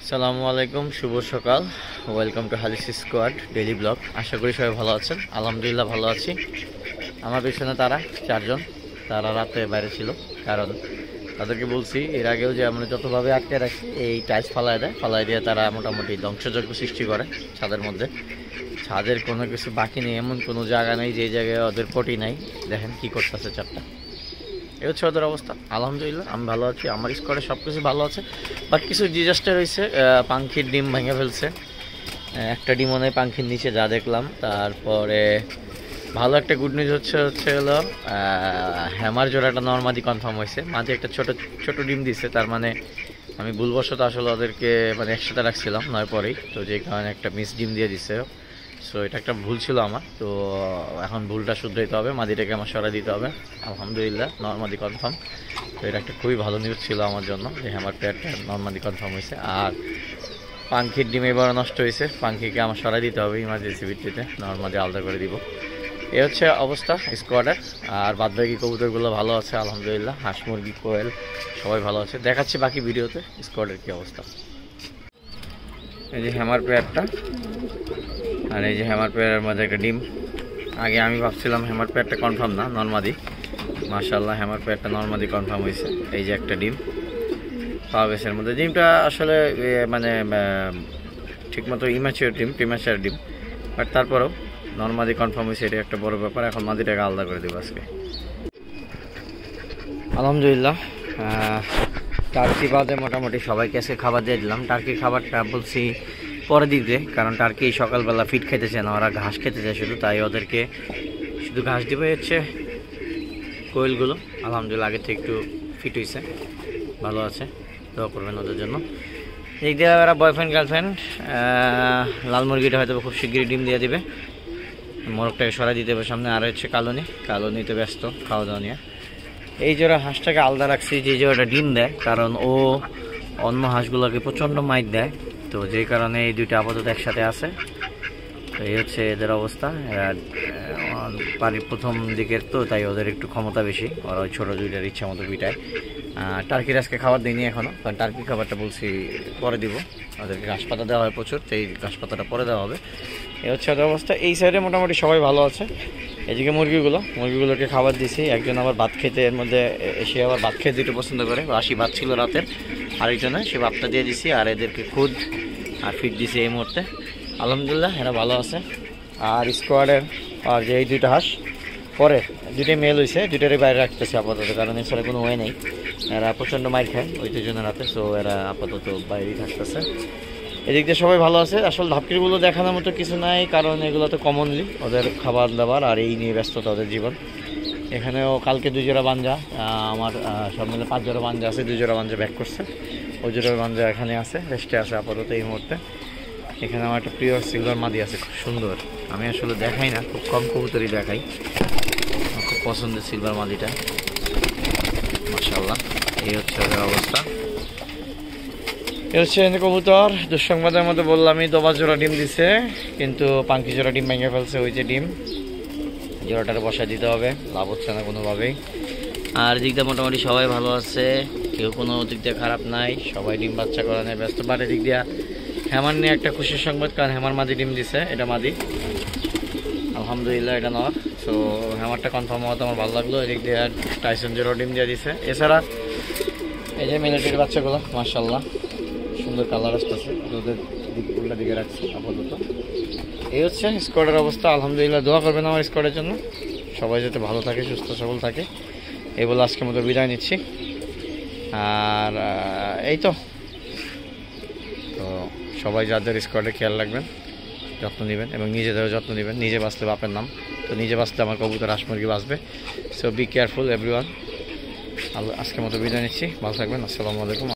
আসসালামু আলাইকুম, শুভ সকাল। ওয়েলকাম টু হালিস স্কোয়াড ডেইলি ব্লগ। আশা করি সবাই ভালো আছেন। আলহামদুলিল্লাহ ভালো আছি। আমার পেছনে তারা চারজন, তারা রাতে বাইরে ছিল, কারণ তাদেরকে বলছি এর আগেও যে আমরা যতভাবে আটকে রাখি এই টাইলস ফালাই দিয়ে তারা মোটামুটি ধ্বংসযজ্ঞ সৃষ্টি করে ছাদের মধ্যে। ছাদের কোনো কিছু বাকি নেই, এমন কোনো জায়গা নেই যে জায়গায় ওদের পটি নাই। দেখেন কি করতেছে চারটা। এই হচ্ছে ওদের অবস্থা। আলহামদুলিল্লাহ আমি ভালো আছি, আমার স্কোয়াডে সব কিছু ভালো আছে। বাট কিছু ডিজাস্টার হয়েছে, পাখির ডিম ভেঙে ফেলছে। একটা ডিম মনে হয় পাখির নিচে, যা দেখলাম। তারপরে ভালো একটা গুড নিউজ হলো হ্যামার জোড়াটা নর্মাদি কনফার্ম হয়েছে। মাঝে একটা ছোট ডিম দিছে, তার মানে আমি ভুলবশত আসলে ওদেরকে মানে একসাথে রাখছিলাম 9 পরেই, তো যে কারণে একটা মিস ডিম দিয়ে দিছে। সো এটা একটা ভুল ছিল আমার, তো এখন ভুলটা শুধরাইতে হবে, মাদিটাকে আমার সরাই দিতে হবে। আলহামদুলিল্লাহ নর্মাদি কনফার্ম। তো এটা একটা খুবই ভালো নিউজ ছিল আমার জন্য যে আমার পেয়ারটা নর্মাদি কনফার্ম হয়েছে। আর পাখির ডিম এবার নষ্ট হয়েছে, পাখিকে আমার সরাই দিতে হবে ইমার্জেন্সি ভিত্তিতে, নর্মাদি আলাদা করে দিব। এ হচ্ছে অবস্থা স্কোয়াডের। আর বাদবাকি কবুতরগুলো ভালো আছে আলহামদুলিল্লাহ, হাঁস মুরগি কোয়েল সবাই ভালো আছে। দেখাচ্ছি বাকি ভিডিওতে স্কোয়াডের কী অবস্থা। এই যে হ্যামার পেয়ারটা, আর এই যে হ্যামার পেয়ারের মধ্যে একটা ডিম। আগে আমি ভাবছিলাম হ্যামার পেয়ারটা কনফার্ম না, নর্মাদি। মাশাআল্লাহ হ্যামার পেয়ারটা নর্মাদি কনফার্ম হয়েছে। এই যে একটা ডিম পাওয়া গেছে এর মধ্যে। ডিমটা আসলে মানে ঠিকমতো ইম্যাচিওর ডিম, বাট তারপরেও নর্মাদি কনফার্ম হয়েছে, এটা একটা বড় ব্যাপার। এখন মাদিটাকে আলাদা করে দেবো আজকে আলহামদুলিল্লাহ। টার্কি বাদে মোটামুটি সবাইকে আজকে খাবার দিয়ে দিলাম। টার্কির খাবারটা বলছি পরে দিতে, কারণ টার্কি সকালবেলা ফিট খেতে চায় না, ওরা ঘাস খেতে চায় শুধু, তাই ওদেরকে শুধু ঘাস দিবে। হচ্ছে কোয়েলগুলো আলহামদুলিল্লাহ আগের থেকে একটু ফিট হয়েছে, ভালো আছে, দোয়া করবেন ওদের জন্য। এই দিয়ে ওরা বয়ফ্রেন্ড গার্লফ্রেন্ড। লাল মুরগিটা হয়তো খুব শিগগিরই ডিম দিয়ে দিবে, মোরগটাকে সরাই দিতে হবে সামনে। আর হচ্ছে কালোনিতে ব্যস্ত খাওয়া দাওয়া নিয়ে। এই জোড়া হাঁসটাকে আলাদা রাখছি, যে জোড়াটা ডিম দেয়, কারণ ও অন্য হাঁসগুলোকে প্রচণ্ড মাইট দেয়, তো যেই কারণে এই দুইটা আপাতত একসাথে আছে। তো এই হচ্ছে এদের অবস্থা। এরা বাড়ির প্রথম দিকের তো, তাই ওদের একটু ক্ষমতা বেশি, ওরা ওই ছোটো দুইটার ইচ্ছা মতো পিটায়। টার্কির আজকে খাবার দিইনি এখনও, কারণ টার্কির খাবারটা বলছি পরে দিব। ওদেরকে ঘাস পাতা দেওয়া হয় প্রচুর, তো এই ঘাস পাতাটা পরে দেওয়া হবে। এই হচ্ছে ওদের অবস্থা। এই সাইডে মোটামুটি সবাই ভালো আছে। এদিকে মুরগিগুলোকে খাবার দিছি। একজন আবার ভাত খেতে, এর মধ্যে সে আবার ভাত খেতে দিতে পছন্দ করে, বাসি ভাত ছিল রাতের, আরেকজনে সে ভাতটা দিয়ে দিছি। আর এদেরকে খুদ আর ফিট দিছি এই মুহূর্তে। আলহামদুলিল্লাহ এরা ভালো আছে। আর স্কোয়াডের আর যে এই দুইটা হাঁস পরে দুইটাই মেল হয়েছে, দুইটারই বাইরে রাখতেছে আপাতত, কারণ এছাড়া কোনো ওয়ে নেই। এরা প্রচণ্ড মাইর খায় ওই দুজনের রাতে, সো এরা আপাতত বাইরেই থাকতেছে। এদিক দিয়ে সবাই ভালো আছে। আসলে ধাপকিরগুলো দেখানোর মতো কিছু নাই, কারণ এগুলো তো কমনলি ওদের খাবার দাবার আর এই নিয়ে ব্যস্ততা ওদের জীবন। এখানেও কালকে 2 জোড়া বাঞ্জা, আমার সব মিলে 5 জোড়া বাঞ্জা আছে, 2 জোড়া বাঞ্জা ব্যাক করছে। ওই জোড়া বাঞ্জা এখানে আছে, রেস্টে আছে আপাতত এই মুহূর্তে। এখানে আমার একটা প্রিয় সিলভার মাদি আছে, খুব সুন্দর। আমি আসলে দেখাই না, খুব কম কবুতরই দেখাই। আমার খুব পছন্দের সিলভার মাদিটা, মাশাআল্লাহ। এই হচ্ছে ওদের অবস্থা। এ হচ্ছে কবুতর। দুঃসংবাদের মধ্যে বললামই, 2 জোড়া ডিম দিছে, কিন্তু পাঙ্কি জোড়া ডিম ভেঙে ফেলছে। ওই যে ডিম জোড়াটার বসা দিতে হবে, লাভ হচ্ছে না কোনোভাবেই। আর দিক দিয়ে মোটামুটি সবাই ভালো আছে, কেউ কোনো দিক দিয়ে খারাপ নাই, সবাই ডিম বাচ্চা করা নেই ব্যস্ত। বাড়ির দিক দিয়ে হ্যামার নিয়ে একটা খুশির সংবাদ, কারণ হ্যামার মাদি ডিম দিছে, এটা মাদি আলহামদুলিল্লাহ, এটা নর। সো হ্যামারটা কনফার্ম হওয়াতে আমার ভালো লাগলো। এদিক দিয়ে টাইসন জোড়া ডিম দিয়ে দিছে। এছাড়া এই যে মিলিটারির বাচ্চাগুলো মাশাআল্লাহ সুন্দর কালার আসতেছে, ওদের উল্টা দিকে রাখছি আপাতত। এই হচ্ছে স্কোয়াডের অবস্থা। আলহামদুলিল্লাহ দোয়া করবেন আমার স্কোয়াডের জন্য, সবাই যাতে ভালো থাকে, সুস্থ সবল থাকে। এই বলে আজকের মতো বিদায় নিচ্ছি। আর এই তো সবাই যাদের স্কোয়াডে খেয়াল রাখবেন, যত্ন নেবেন, এবং নিজেদেরও যত্ন নেবেন। নিজে বাঁচলে বাপের নাম, তো নিজে বাঁচলে আমার কবুতর হাঁস মুরগি বাঁচবে। So be careful everyone. আজকের মতো বিদায় নিচ্ছি, ভালো থাকবেন। আসসালামু আলাইকুম।